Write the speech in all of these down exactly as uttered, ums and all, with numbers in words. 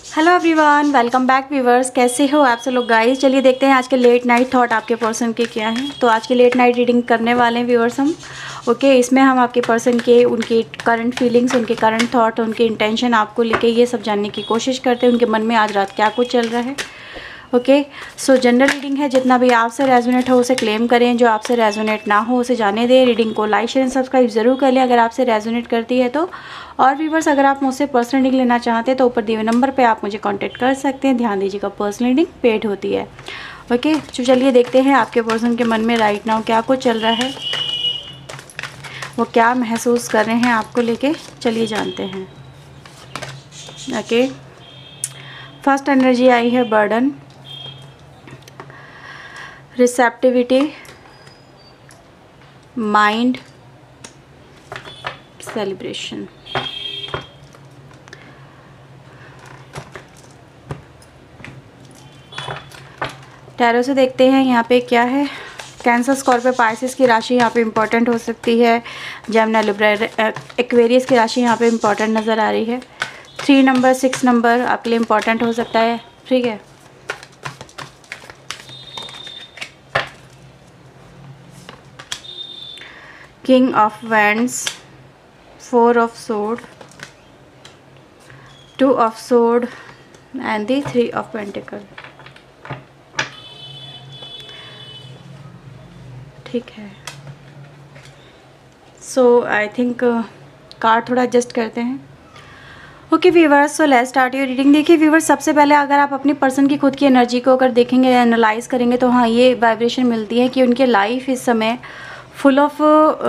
Hello everyone, welcome back viewers. कैसे हो आप सब लोग गाइस। चलिए देखते हैं आज के लेट नाइट थॉट आपके पर्सन के क्या हैं। तो आज के लेट नाइट रीडिंग करने वाले हैं व्यूवर्स हम। ओके, इसमें हम आपके पर्सन के उनके करंट फीलिंग्स, उनके करंट थॉट, उनके इंटेंशन आपको लेके ये सब जानने की कोशिश करते हैं, उनके मन में आज रात क्या कुछ चल रहा है। ओके, सो जनरल रीडिंग है, जितना भी आपसे रेजोनेट हो उसे क्लेम करें, जो आपसे रेजोनेट ना हो उसे जाने दें। रीडिंग को लाइक शेयर सब्सक्राइब जरूर कर लें अगर आपसे रेजोनेट करती है तो। और व्यूवर्स, अगर आप मुझसे पर्सनल रीडिंग लेना चाहते हैं तो ऊपर दिए हुए नंबर पे आप मुझे कांटेक्ट कर सकते हैं। ध्यान दीजिएगा, पर्सनल रीडिंग पेड होती है। ओके, तो चलिए देखते हैं आपके पर्सन के मन में राइट नाउ क्या कुछ चल रहा है, वो क्या महसूस कर रहे हैं आपको लेके। चलिए जानते हैं। ओके, फर्स्ट एनर्जी आई है burden, receptivity, mind, celebration. Tarot से देखते हैं यहाँ पे क्या है। कैंसर, स्कॉर्पियो, पाइसेस की राशि यहाँ पे इम्पोर्टेंट हो सकती है। जेमिनी, लिब्रा, एक्वेरियस की राशि यहाँ पे इम्पोर्टेंट नज़र आ रही है। थ्री नंबर, सिक्स नंबर आपके लिए इम्पोर्टेंट हो सकता है। ठीक है, king of wands, four of sword, two of sword and the three of pentacle. ठीक है, सो आई थिंक कार्ड थोड़ा एडजस्ट करते हैं। Okay viewers, so let's start your reading. देखिए व्यूवर्स, सबसे पहले अगर आप अपनी पर्सन की खुद की एनर्जी को अगर देखेंगे, एनालाइज करेंगे तो हाँ, ये वाइब्रेशन मिलती है कि उनके लाइफ इस समय फुल ऑफ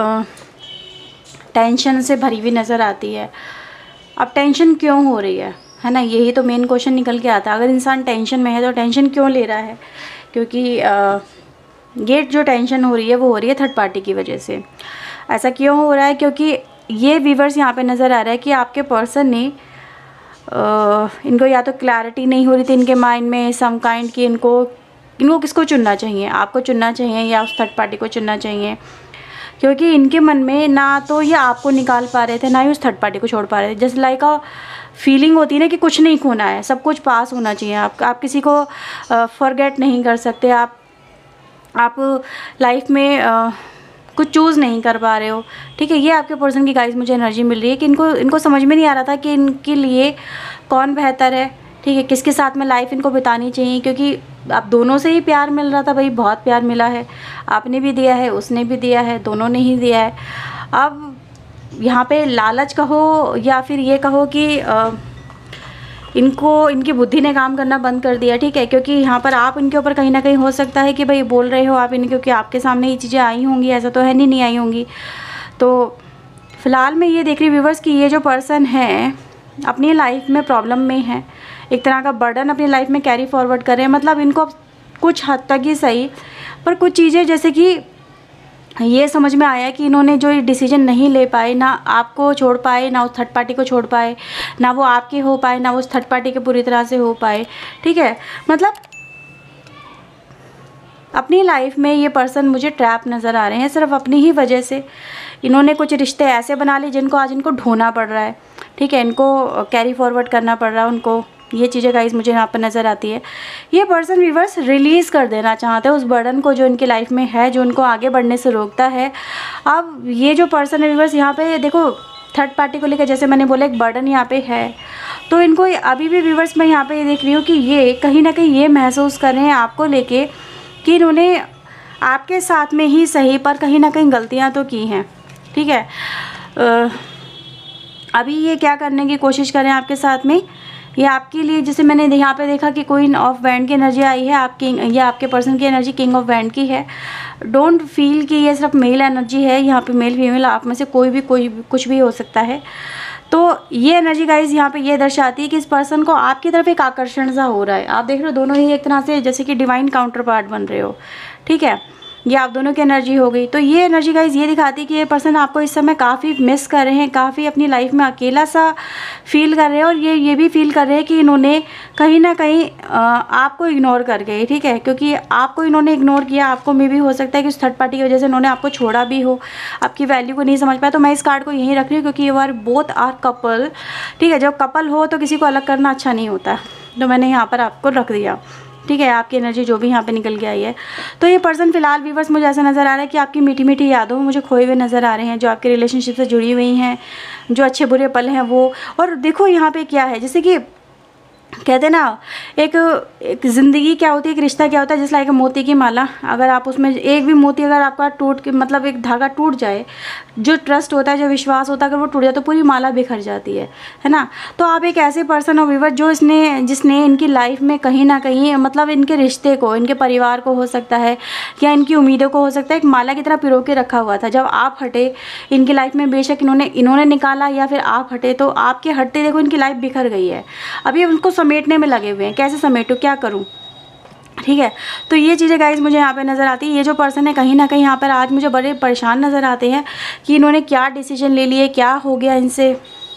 टेंशन से भरी हुई नज़र आती है। अब टेंशन क्यों हो रही है, है ना, यही तो मेन क्वेश्चन निकल के आता है। अगर इंसान टेंशन में है तो टेंशन क्यों ले रहा है, क्योंकि uh, ये जो टेंशन हो रही है वो हो रही है थर्ड पार्टी की वजह से। ऐसा क्यों हो रहा है, क्योंकि ये व्यूवर्स यहाँ पे नज़र आ रहा है कि आपके पर्सन ने आ, इनको या तो क्लैरिटी नहीं हो रही थी इनके माइंड में सम काइंड की, इनको इनको किसको चुनना चाहिए, आपको चुनना चाहिए या उस थर्ड पार्टी को चुनना चाहिए। क्योंकि इनके मन में ना तो ये आपको निकाल पा रहे थे, ना ही उस थर्ड पार्टी को छोड़ पा रहे थे। जस्ट लाइक अ फीलिंग होती है ना कि कुछ नहीं खोना है, सब कुछ पास होना चाहिए। आप आप किसी को फॉरगेट नहीं कर सकते, आप आप लाइफ में आ, कुछ चूज़ नहीं कर पा रहे हो। ठीक है, ये आपके पर्सन की गाइस मुझे एनर्जी मिल रही है कि इनको इनको समझ में नहीं आ रहा था कि इनके लिए कौन बेहतर है। ठीक है, किसके साथ में लाइफ इनको बितानी चाहिए, क्योंकि आप दोनों से ही प्यार मिल रहा था भाई, बहुत प्यार मिला है। आपने भी दिया है, उसने भी दिया है, दोनों ने ही दिया है। अब यहाँ पे लालच कहो या फिर ये कहो कि आ, इनको इनकी बुद्धि ने काम करना बंद कर दिया। ठीक है, क्योंकि यहाँ पर आप इनके ऊपर कहीं ना कहीं हो सकता है कि भाई बोल रहे हो आप इन्हें, क्योंकि आपके सामने ये चीज़ें आई होंगी, ऐसा तो है नहीं नहीं आई होंगी। तो फिलहाल मैं ये देख रही व्यूवर्स कि ये जो पर्सन है अपनी लाइफ में प्रॉब्लम में है, एक तरह का बर्डन अपनी लाइफ में कैरी फॉरवर्ड कर रहे हैं। मतलब इनको कुछ हद तक ही सही, पर कुछ चीज़ें जैसे कि ये समझ में आया कि इन्होंने जो डिसीजन नहीं ले पाए, ना आपको छोड़ पाए, ना उस थर्ड पार्टी को छोड़ पाए, ना वो आपके हो पाए, ना उस थर्ड पार्टी के पूरी तरह से हो पाए। ठीक है, मतलब अपनी लाइफ में ये पर्सन मुझे ट्रैप नज़र आ रहे हैं, सिर्फ अपनी ही वजह से। इन्होंने कुछ रिश्ते ऐसे बना लिए जिनको आज इनको ढोना पड़ रहा है। ठीक है, इनको कैरी फॉरवर्ड करना पड़ रहा है उनको। ये चीज़ें गाइस मुझे यहाँ पर नज़र आती है। ये पर्सन व्यूवर्स रिलीज़ कर देना चाहते हैं उस बर्डन को जो इनकी लाइफ में है, जो उनको आगे बढ़ने से रोकता है। अब ये जो पर्सन है व्यूवर्स, यहाँ पे देखो थर्ड पार्टी को लेकर जैसे मैंने बोला एक बर्डन यहाँ पे है, तो इनको अभी भी व्यूवर्स मैं यहाँ पे ये देख रही हूँ कि ये कहीं ना कहीं ये महसूस कर रहे हैं आपको लेके कि इन्होंने आपके साथ में ही सही, पर कहीं ना कहीं गलतियाँ तो की हैं। ठीक है, आ, अभी ये क्या करने की कोशिश करें आपके साथ में, ये आपके लिए, जैसे मैंने यहाँ पे देखा कि क्वीन ऑफ वैंड की एनर्जी आई है, आपकी ये आपके पर्सन की एनर्जी किंग ऑफ वैंड की है। डोंट फील कि ये सिर्फ मेल एनर्जी है, यहाँ पे मेल फीमेल आप में से कोई भी कोई भी कुछ भी हो सकता है। तो ये एनर्जी गाइज यहाँ पे ये दर्शाती है कि इस पर्सन को आपकी तरफ एक आकर्षण सा हो रहा है। आप देख रहे हो दोनों ही एक तरह से जैसे कि डिवाइन काउंटर पार्ट बन रहे हो। ठीक है, ये आप दोनों की एनर्जी हो गई। तो ये एनर्जी गाइस ये दिखाती है कि ये पर्सन आपको इस समय काफ़ी मिस कर रहे हैं, काफ़ी अपनी लाइफ में अकेला सा फील कर रहे हैं, और ये ये भी फील कर रहे हैं कि इन्होंने कहीं ना कहीं आपको इग्नोर कर गए, ठीक है, क्योंकि आपको इन्होंने इग्नोर किया। आपको मे भी हो सकता है कि उस थर्ड पार्टी की वजह से इन्होंने आपको छोड़ा भी हो, आपकी वैल्यू को नहीं समझ पाया। तो मैं इस कार्ड को यहीं रख रही हूँ क्योंकि you are both are couple, ठीक है। जब कपल हो तो किसी को अलग करना अच्छा नहीं होता, तो मैंने यहाँ पर आपको रख दिया, ठीक है। आपकी एनर्जी जो भी यहाँ पे निकल के आई है। तो ये पर्सन फिलहाल व्यूअर्स मुझे ऐसा नज़र आ रहा है कि आपकी मीठी मीठी यादों में मुझे खोए हुए नज़र आ रहे हैं, जो आपके रिलेशनशिप से जुड़ी हुई हैं, जो अच्छे बुरे पल हैं वो। और देखो यहाँ पे क्या है, जैसे कि कहते हैं ना, एक एक ज़िंदगी क्या होती है, एक रिश्ता क्या होता है, जिस लाइक मोती की माला। अगर आप उसमें एक भी मोती अगर आपका टूट के मतलब एक धागा टूट जाए, जो ट्रस्ट होता है, जो विश्वास होता है, अगर वो टूट जाए तो पूरी माला बिखर जाती है, है ना। तो आप एक ऐसे पर्सन हो व्यूअर जो इसने जिसने इनकी लाइफ में कहीं ना कहीं मतलब इनके रिश्ते को, इनके परिवार को हो सकता है, या इनकी उम्मीदों को हो सकता है, एक माला की तरह पिरो के रखा हुआ था। जब आप हटे इनकी लाइफ में, बेशक इन्होंने इन्होंने निकाला या फिर आप हटे, तो आपके हटते देखो इनकी लाइफ बिखर गई है। अभी उनको समेटने में लगे हुए हैं, कैसे समेटूं, क्या करूं, ठीक है। तो ये चीज़ें गाइस मुझे यहाँ पे नज़र आती है। ये जो पर्सन है कहीं ना कहीं यहाँ पर आज मुझे बड़े परेशान नज़र आते हैं कि इन्होंने क्या डिसीजन ले लिए, क्या हो गया इनसे,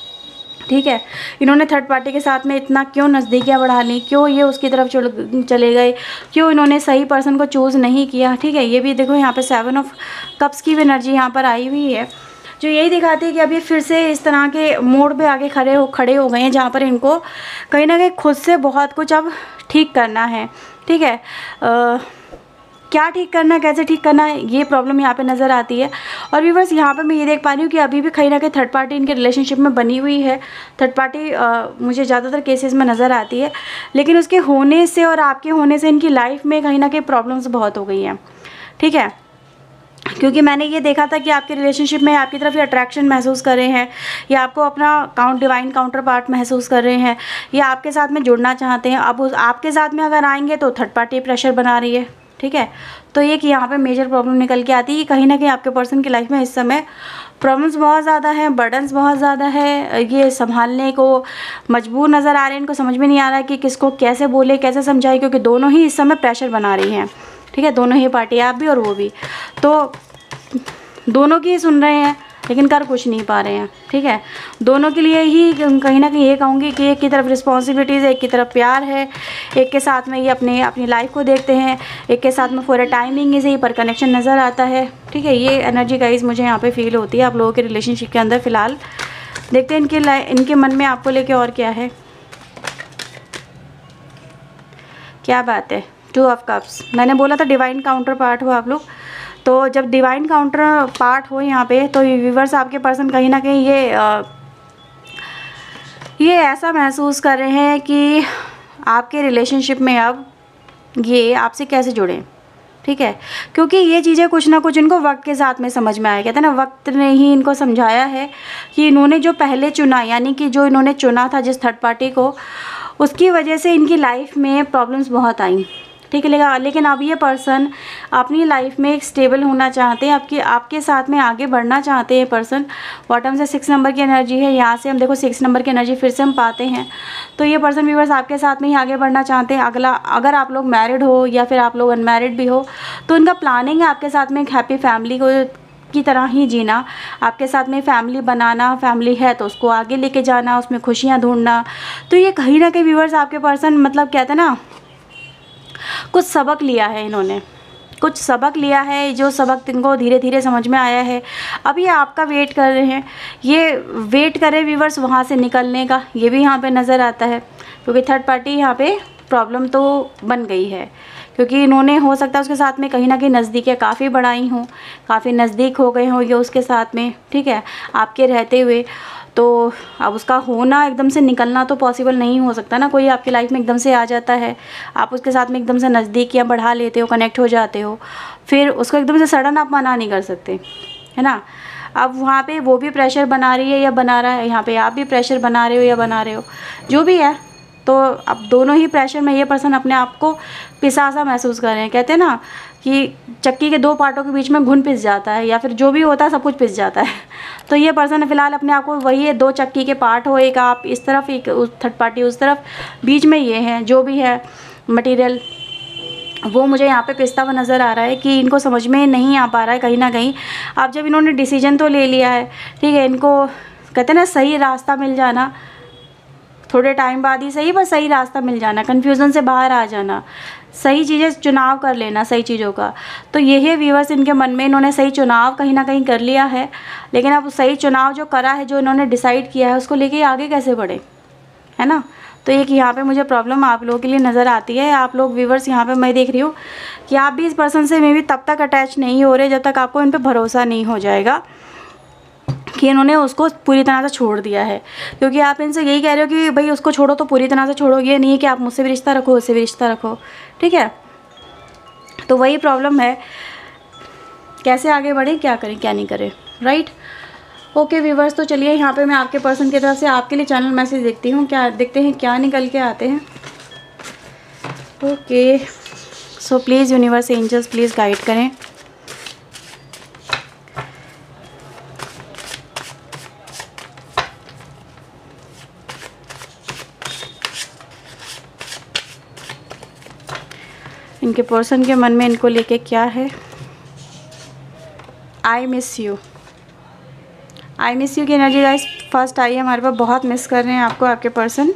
ठीक है। इन्होंने थर्ड पार्टी के साथ में इतना क्यों नज़दीकियाँ बढ़ा ली, क्यों ये उसकी तरफ चले गए, क्यों इन्होंने सही पर्सन को चूज़ नहीं किया, ठीक है। ये भी देखो यहाँ पे सेवन ऑफ कप्स की भी एनर्जी यहाँ पर आई हुई है, जो यही दिखाती है कि अभी फिर से इस तरह के मोड़ पे आके खड़े हो खड़े हो गए हैं, जहाँ पर इनको कहीं ना कहीं खुद से बहुत कुछ अब ठीक करना है, ठीक है। आ, क्या ठीक करना है, कैसे ठीक करना है, ये प्रॉब्लम यहाँ पे नज़र आती है। और व्यूअर्स यहाँ पे मैं ये देख पा रही हूँ कि अभी भी कहीं ना कहीं थर्ड पार्टी इनके रिलेशनशिप में बनी हुई है। थर्ड पार्टी मुझे ज़्यादातर केसेस में नज़र आती है, लेकिन उसके होने से और आपके होने से इनकी लाइफ में कहीं ना कहीं प्रॉब्लम्स बहुत हो गई हैं, ठीक है। क्योंकि मैंने ये देखा था कि आपके रिलेशनशिप में आपकी तरफ ये अट्रैक्शन महसूस कर रहे हैं, या आपको अपना काउंट डिवाइन काउंटर पार्ट महसूस कर रहे हैं, या आपके साथ में जुड़ना चाहते हैं। अब उस आपके साथ में अगर आएंगे तो थर्ड पार्टी प्रेशर बना रही है, ठीक है। तो ये कि यहाँ पे मेजर प्रॉब्लम निकल के आती है कि कहीं ना कहीं आपके पर्सन की लाइफ में इस समय प्रॉब्लम्स बहुत ज़्यादा हैं, बर्डन्स बहुत ज़्यादा है, ये संभालने को मजबूर नज़र आ रहे हैं। इनको समझ में नहीं आ रहा है कि किसको कैसे बोले, कैसे समझाए, क्योंकि दोनों ही इस समय प्रेशर बना रही हैं, ठीक है। दोनों ही पार्टी, आप भी और वो भी, तो दोनों की सुन रहे हैं लेकिन कर कुछ नहीं पा रहे हैं, ठीक है। दोनों के लिए ही कहीं ना कहीं ये कहूँगी कि एक की तरफ रिस्पॉन्सिबिलिटीज़ है, एक की तरफ प्यार है, एक के साथ में ये अपने अपनी लाइफ को देखते हैं, एक के साथ में फॉर अ टाइमिंग से ही पर कनेक्शन नज़र आता है, ठीक है। ये एनर्जी गाइस मुझे यहाँ पे फील होती है आप लोगों के रिलेशनशिप के अंदर। फ़िलहाल देखते हैं इनके इनके मन में आपको लेके और क्या है, क्या बात है। टू ऑफ कप्स, मैंने बोला था डिवाइन काउंटर पार्ट हो आप लोग, तो जब डिवाइन काउंटर पार्ट हो यहाँ पे, तो व्यूअर्स आपके पर्सन कहीं ना कहीं ये आ, ये ऐसा महसूस कर रहे हैं कि आपके रिलेशनशिप में अब ये आपसे कैसे जुड़ें, ठीक है। क्योंकि ये चीज़ें कुछ ना कुछ इनको वक्त के साथ में समझ में आया, कहते हैं ना वक्त ने ही इनको समझाया है कि इन्होंने जो पहले चुना, यानी कि जो इन्होंने चुना था जिस थर्ड पार्टी को, उसकी वजह से इनकी लाइफ में प्रॉब्लम्स बहुत आई, ठीक है। लेकिन अब ये पर्सन अपनी लाइफ में एक स्टेबल होना चाहते हैं, आपके आपके साथ में आगे बढ़ना चाहते हैं पर्सन। बॉटम से सिक्स नंबर की एनर्जी है, यहाँ से हम देखो सिक्स नंबर की एनर्जी फिर से हम पाते हैं। तो ये पर्सन व्यूअर्स आपके साथ में ही आगे बढ़ना चाहते हैं। अगला अगर आप लोग मैरिड हो या फिर आप लोग अनमैरिड भी हो, तो इनका प्लानिंग है आपके साथ में एक हैप्पी फैमिली को की तरह ही जीना, आपके साथ में फैमिली बनाना, फैमिली है तो उसको आगे लेके जाना, उसमें खुशियाँ ढूंढना। तो ये कहीं ना कहीं व्यूअर्स आपके पर्सन मतलब कहते हैं ना कुछ सबक लिया है, इन्होंने कुछ सबक लिया है, जो सबक इनको धीरे धीरे समझ में आया है। अब ये आपका वेट कर रहे हैं, ये वेट करें व्यूअर्स वहाँ से निकलने का, ये भी यहाँ पे नज़र आता है। क्योंकि थर्ड पार्टी यहाँ पे प्रॉब्लम तो बन गई है, क्योंकि इन्होंने हो सकता है उसके साथ में कहीं ना कहीं नज़दीकियाँ काफ़ी बढ़ाई हों, काफ़ी नज़दीक हो गए हों ये उसके साथ में, ठीक है, आपके रहते हुए। तो अब उसका होना एकदम से निकलना तो पॉसिबल नहीं हो सकता ना, कोई आपकी लाइफ में एकदम से आ जाता है, आप उसके साथ में एकदम से नज़दीकियाँ बढ़ा लेते हो, कनेक्ट हो जाते हो, फिर उसको एकदम से सडन आप मना नहीं कर सकते, है ना। अब वहाँ पे वो भी प्रेशर बना रही है या बना रहा है, यहाँ पे आप भी प्रेशर बना रहे हो या बना रहे हो, जो भी है। तो अब दोनों ही प्रेशर में ये पर्सन अपने आप को पिसा सा महसूस कर रहे हैं। कहते हैं ना कि चक्की के दो पार्टों के बीच में घुन पिस जाता है, या फिर जो भी होता है सब कुछ पिस जाता है। तो ये पर्सन फ़िलहाल अपने आप को वही है, दो चक्की के पार्ट हो, एक आप इस तरफ एक उस थर्ड पार्टी उस तरफ, बीच में ये है जो भी है मटेरियल, वो मुझे यहाँ पे पिसता हुआ नज़र आ रहा है कि इनको समझ में नहीं आ पा रहा है कहीं ना कहीं। अब जब इन्होंने डिसीजन तो ले लिया है, ठीक है, इनको कहते हैं ना सही रास्ता मिल जाना, थोड़े टाइम बाद ही सही, पर सही रास्ता मिल जाना, कन्फ्यूज़न से बाहर आ जाना, सही चीज़ें चुनाव कर लेना सही चीज़ों का। तो यही व्यूअर्स इनके मन में, इन्होंने सही चुनाव कहीं ना कहीं कर लिया है, लेकिन अब सही चुनाव जो करा है, जो इन्होंने डिसाइड किया है, उसको लेके आगे कैसे बढ़े, है ना। तो एक यहाँ पे मुझे प्रॉब्लम आप लोगों के लिए नज़र आती है। आप लोग व्यूअर्स यहाँ पे मैं देख रही हूँ कि आप भी इस पर्सन से मे भी तब तक अटैच नहीं हो रहे जब तक आपको इन पे भरोसा नहीं हो जाएगा कि इन्होंने उसको पूरी तरह से छोड़ दिया है। क्योंकि आप इनसे यही कह रहे हो कि भाई उसको छोड़ो तो पूरी तरह से छोड़ो, ये नहीं है कि आप मुझसे भी रिश्ता रखो, उससे भी रिश्ता रखो, ठीक है। तो वही प्रॉब्लम है, कैसे आगे बढ़ें, क्या करें क्या नहीं करें, राइट। ओके व्यूवर्स, तो चलिए यहाँ पे मैं आपके पर्सन की तरफ से आपके लिए चैनल मैसेज देखती हूँ, क्या देखते हैं क्या निकल के आते हैं। Okay, so please universe angels please guide करें। इनके पर्सन के मन में इनको लेके क्या है। I miss you, I miss you की एनर्जी गाइस फर्स्ट आई है हमारे पास, बहुत मिस कर रहे हैं आपको आपके person.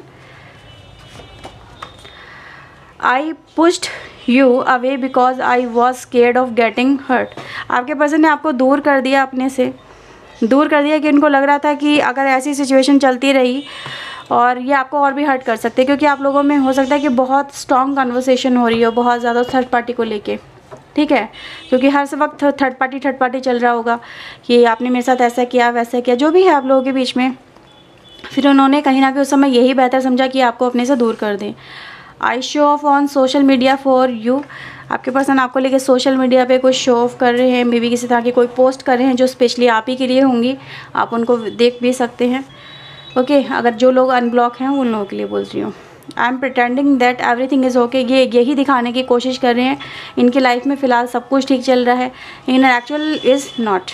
I pushed you away because I was scared of getting hurt. आपके पर्सन ने आपको दूर कर दिया, अपने से दूर कर दिया कि इनको लग रहा था कि अगर ऐसी सिचुएशन चलती रही और ये आपको और भी हर्ट कर सकते हैं, क्योंकि आप लोगों में हो सकता है कि बहुत स्ट्रॉन्ग कन्वर्सेशन हो रही हो बहुत ज़्यादा थर्ड पार्टी को लेके, ठीक है। क्योंकि हर वक्त थर्ड पार्टी थर्ड पार्टी चल रहा होगा कि आपने मेरे साथ ऐसा किया वैसा किया, जो भी है आप लोगों के बीच में। फिर उन्होंने कहीं ना कहीं उस समय यही बेहतर समझा कि आपको अपने से दूर कर दें। I show off on social media for you. आपके पर्सन आपको लेके सोशल मीडिया पे कुछ शो ऑफ कर रहे हैं, मे बी किसी तरह की कोई पोस्ट कर रहे हैं जो स्पेशली आप ही के लिए होंगी, आप उनको देख भी सकते हैं। ओके okay, अगर जो लोग अनब्लॉक हैं उन लोगों के लिए बोल रही हूँ। I am pretending that everything is okay. ये यही दिखाने की कोशिश कर रहे हैं इनकी लाइफ में फ़िलहाल सब कुछ ठीक चल रहा है, in actual is not.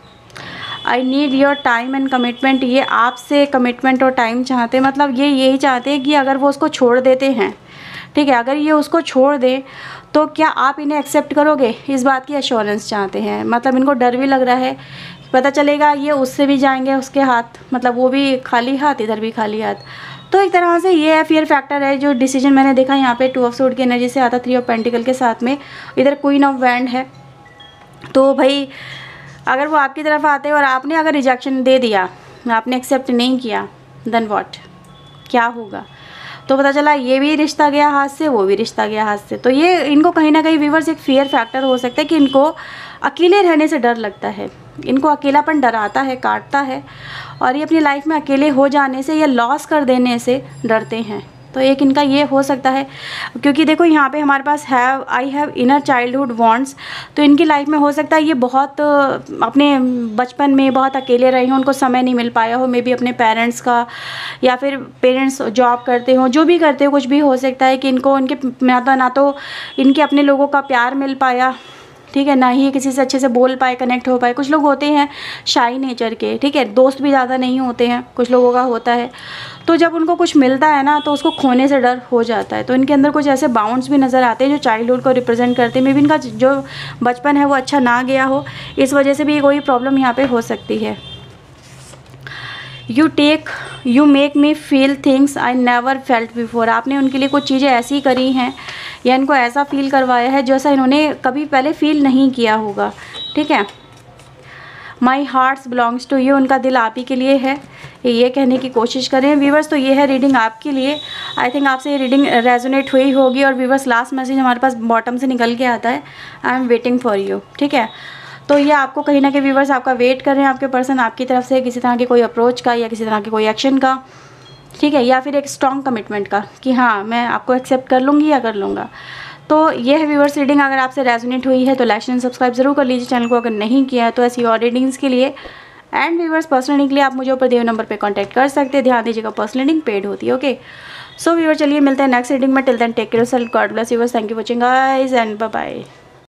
I need your time and commitment. ये आपसे कमिटमेंट और टाइम चाहते हैं, मतलब ये यही चाहते हैं कि अगर वो उसको छोड़ देते हैं, ठीक है, अगर ये उसको छोड़ दे तो क्या आप इन्हें एक्सेप्ट करोगे, इस बात की एश्योरेंस चाहते हैं। मतलब इनको डर भी लग रहा है, पता चलेगा ये उससे भी जाएंगे उसके हाथ, मतलब वो भी खाली हाथ इधर भी खाली हाथ। तो एक तरह से ये है फियर फैक्टर है। जो डिसीजन मैंने देखा यहाँ पे टू ऑफ सूट की एनर्जी से आता, थ्री ऑफ पेंटिकल के साथ में इधर क्वीन ऑफ वैंड है। तो भाई अगर वो आपकी तरफ आते और आपने अगर रिजेक्शन दे दिया, आपने एक्सेप्ट नहीं किया, देन व्हाट, क्या होगा। तो पता चला ये भी रिश्ता गया हाथ से, वो भी रिश्ता गया हाथ से। तो ये इनको कहीं ना कहीं व्यूअर्स एक फियर फैक्टर हो सकता है कि इनको अकेले रहने से डर लगता है, इनको अकेलापन डराता है, काटता है, और ये अपनी लाइफ में अकेले हो जाने से या लॉस कर देने से डरते हैं। तो एक इनका ये हो सकता है, क्योंकि देखो यहाँ पे हमारे पास have I have inner childhood wants. तो इनकी लाइफ में हो सकता है ये बहुत अपने बचपन में बहुत अकेले रहे हों, उनको समय नहीं मिल पाया हो, मे बी अपने पेरेंट्स का, या फिर पेरेंट्स जॉब करते हो, जो भी करते हो, कुछ भी हो सकता है कि इनको उनके ना तो ना तो इनके अपने लोगों का प्यार मिल पाया, ठीक है, ना ही किसी से अच्छे से बोल पाए, कनेक्ट हो पाए। कुछ लोग होते हैं शाई नेचर के, ठीक है, दोस्त भी ज़्यादा नहीं होते हैं, कुछ लोगों का होता है। तो जब उनको कुछ मिलता है ना तो उसको खोने से डर हो जाता है। तो इनके अंदर कुछ ऐसे बाउंड्स भी नज़र आते हैं जो चाइल्डहुड को रिप्रेजेंट करते हैं। मे बी इनका जो बचपन है वो अच्छा ना गया हो, इस वजह से भी कोई प्रॉब्लम यहाँ पे हो सकती है। You take you make me feel things I never felt before. आपने उनके लिए कुछ चीज़ें ऐसी करी हैं या इनको ऐसा फील करवाया है जैसा इन्होंने कभी पहले फील नहीं किया होगा, ठीक है। My hearts belongs to you. उनका दिल आप ही के लिए है, ये कहने की कोशिश करें व्यूवर्स। तो ये है रीडिंग आपके लिए। आई थिंक आपसे ये रीडिंग रेजोनेट हुई होगी। और व्यूवर्स लास्ट मैसेज हमारे पास बॉटम से निकल के आता है, I am waiting for you, ठीक है। तो ये आपको कहीं ना कहीं व्यूवर्स आपका वेट कर रहे हैं, आपके पर्सन आपकी तरफ से किसी तरह के कोई अप्रोच का या किसी तरह के कोई एक्शन का, ठीक है, या फिर एक स्ट्रॉन्ग कमिटमेंट का कि हाँ मैं आपको एक्सेप्ट कर लूँगी या कर लूँगा। तो ये है व्यूवर्स रीडिंग। अगर आपसे रेजोनेट हुई है तो लाइक एंड सब्सक्राइब जरूर कर लीजिए चैनल को, अगर नहीं किया है तो ऐसी और रीडिंग्स के लिए एंड व्यूवर्स पर्सनल रीडिंग के लिए आप मुझे ऊपर दिए हुए नंबर पे कांटेक्ट कर सकते हैं। ध्यान दीजिएगा पर्सनल रीडिंग पेड होती है, ओके। सो व्यूवर्स चलिए मिलते हैं नेक्स्ट रीडिंग में। Till then take care of self, God bless you, thank you for watching guys and bye bye.